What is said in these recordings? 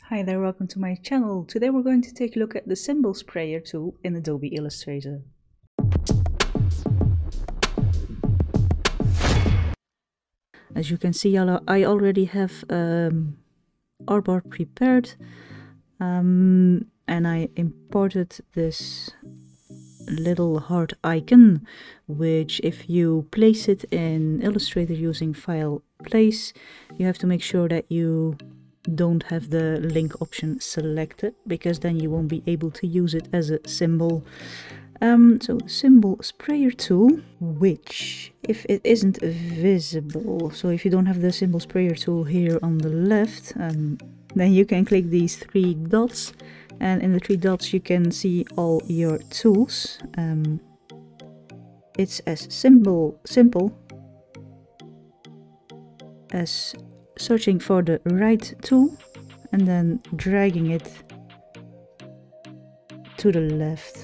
Hi there, welcome to my channel. Today we're going to take a look at the symbol sprayer tool in Adobe Illustrator. As you can see, I already have artboard prepared and I imported this little heart icon, which if you place it in Illustrator using File Place, you have to make sure that you don't have the link option selected, because then you won't be able to use it as a symbol. So the symbol sprayer tool, which if it isn't visible, so if you don't have the symbol sprayer tool here on the left, then you can click these three dots, and in the three dots you can see all your tools. It's as simple as searching for the right tool and then dragging it to the left.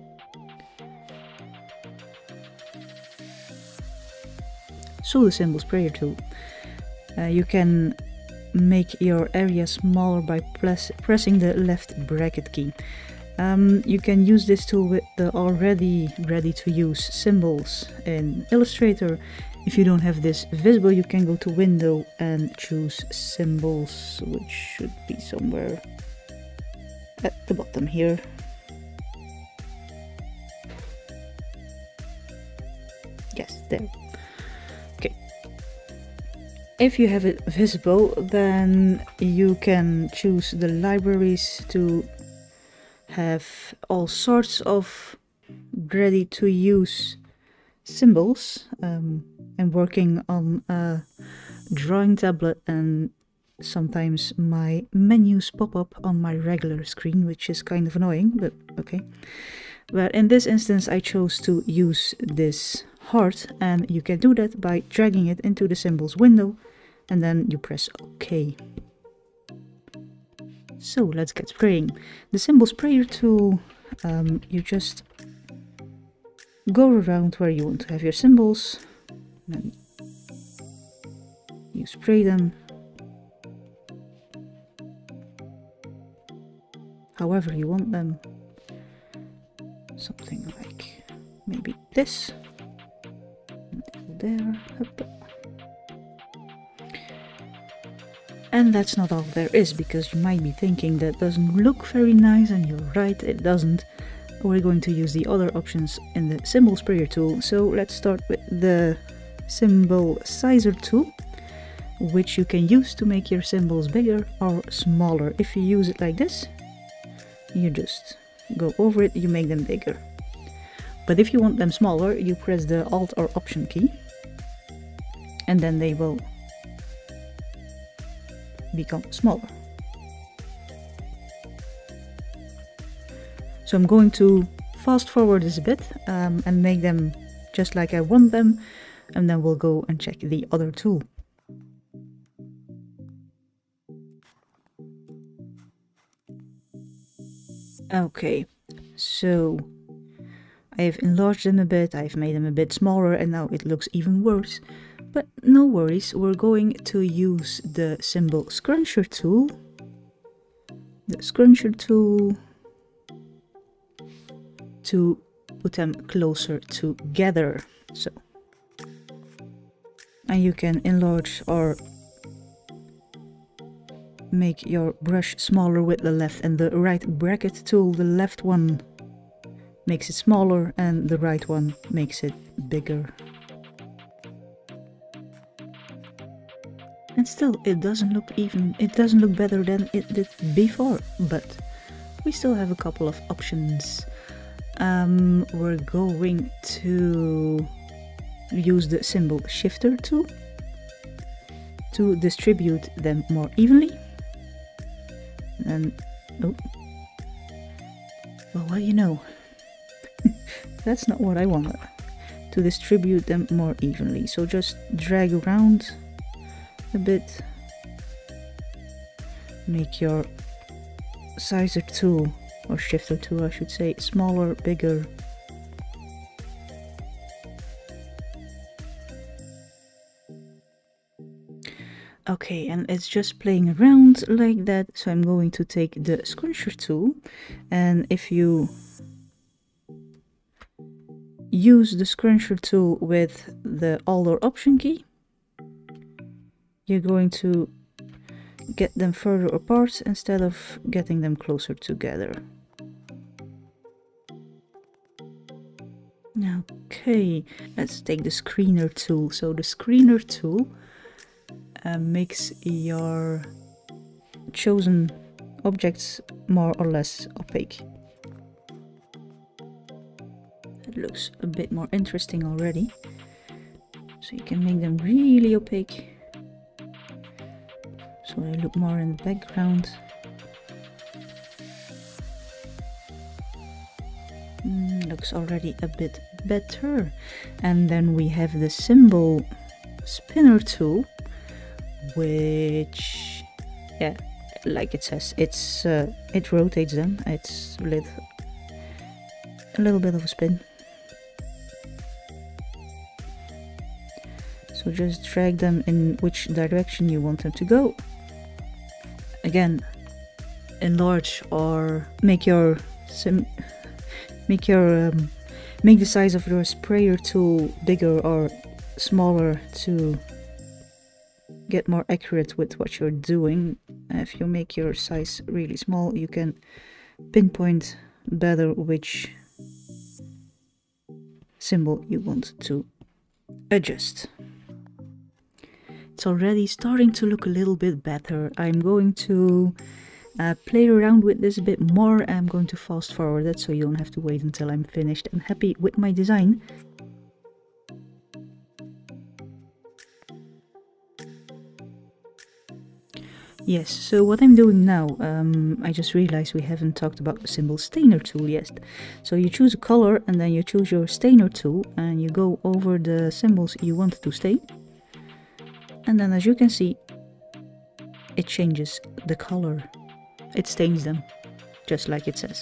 So the symbol sprayer tool. You can make your area smaller by pressing the left bracket key. You can use this tool with the already ready to use symbols in Illustrator. If you don't have this visible, you can go to Window and choose Symbols, which should be somewhere at the bottom here. Yes, there. Okay. If you have it visible, then you can choose the libraries to have all sorts of ready to use symbols. I'm working on a drawing tablet and sometimes my menus pop up on my regular screen, which is kind of annoying, but okay. But in this instance I chose to use this heart, and you can do that by dragging it into the symbols window and then you press OK. So let's get spraying. The symbol sprayer tool, you just go around where you want to have your symbols, and you spray them however you want them. Something like maybe this, and there. And that's not all there is, because you might be thinking that doesn't look very nice, and you're right, it doesn't. We're going to use the other options in the symbol sprayer tool. So let's start with the symbol sizer tool, which you can use to make your symbols bigger or smaller. If you use it like this, you just go over it, you make them bigger. But if you want them smaller, you press the Alt or Option key, and then they will become smaller. So I'm going to fast forward this a bit and make them just like I want them, and then we'll go and check the other tool. Okay, so I have enlarged them a bit, I've made them a bit smaller, and now it looks even worse. But no worries, we're going to use the symbol scruncher tool. The scruncher tool to put them closer together. So, and you can enlarge or make your brush smaller with the left and the right bracket tool. The left one makes it smaller and the right one makes it bigger. And still, it doesn't look better than it did before, but we still have a couple of options. We're going to use the symbol shifter tool to distribute them more evenly. And oh, well, you know, that's not what I wanted. To distribute them more evenly, so just drag around a bit, make your sizer tool, or shifter tool I should say, smaller, bigger. Okay, and it's just playing around like that. So I'm going to take the scruncher tool, and if you use the scruncher tool with the Alt or Option key, you're going to get them further apart instead of getting them closer together. Okay, let's take the screener tool. So the screener tool makes your chosen objects more or less opaque. It looks a bit more interesting already. So you can make them really opaque, so they look more in the background. Looks already a bit better. And then we have the symbol spinner tool, which, yeah, like it says, it rotates them. It's with a little bit of a spin. So just drag them in which direction you want them to go. Again, enlarge or make the size of your sprayer tool bigger or smaller to get more accurate with what you're doing. If you make your size really small, you can pinpoint better which symbol you want to adjust. It's already starting to look a little bit better. I'm going to play around with this a bit more. I'm going to fast forward it so you don't have to wait until I'm finished and happy with my design. Yes, so what I'm doing now, I just realized we haven't talked about the symbol stainer tool yet. So you choose a color and then you choose your stainer tool and you go over the symbols you want to stain. And then as you can see, it changes the color. It stains them, just like it says.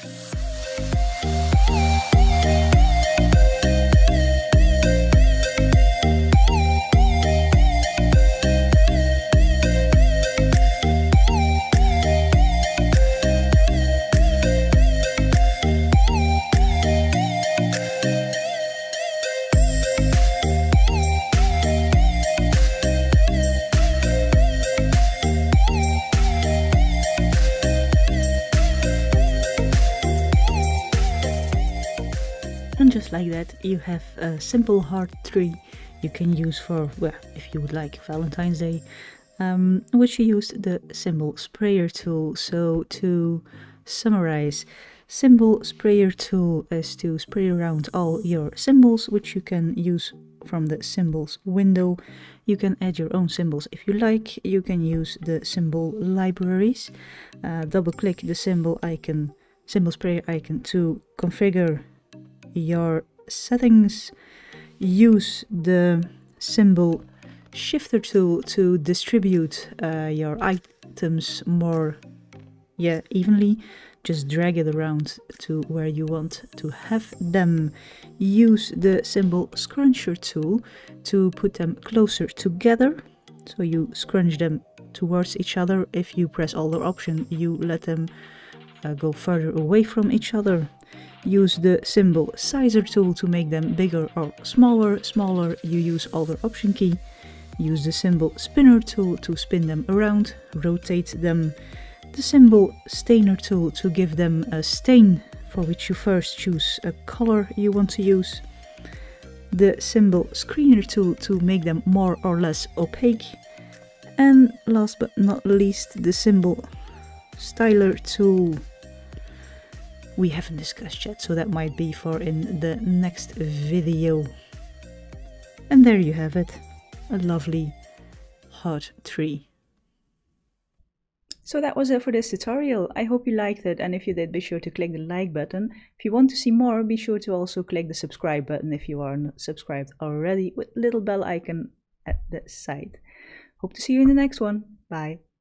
And just like that, you have a simple heart tree you can use for, well, if you would like, Valentine's Day, which you used the symbol sprayer tool. So to summarize, symbol sprayer tool is to spray around all your symbols, which you can use from the symbols window. You can add your own symbols if you like. You can use the symbol libraries. Double click the symbol sprayer icon to configure your settings. Use the symbol shifter tool to distribute your items more evenly. Just drag it around to where you want to have them. Use the symbol scruncher tool to put them closer together, so you scrunch them towards each other. If you press Alt or Option, you let them go further away from each other. Use the symbol sizer tool to make them bigger or smaller. Smaller, you use Alt or Option key. Use the symbol spinner tool to spin them around, rotate them. The symbol stainer tool to give them a stain, for which you first choose a color you want to use. The symbol screener tool to make them more or less opaque. And last but not least, the symbol styler tool we haven't discussed yet, so that might be for in the next video. And there you have it, a lovely heart tree. So that was it for this tutorial. I hope you liked it, and if you did, be sure to click the like button. If you want to see more, be sure to also click the subscribe button if you are not subscribed already, with little bell icon at the side. Hope to see you in the next one. Bye.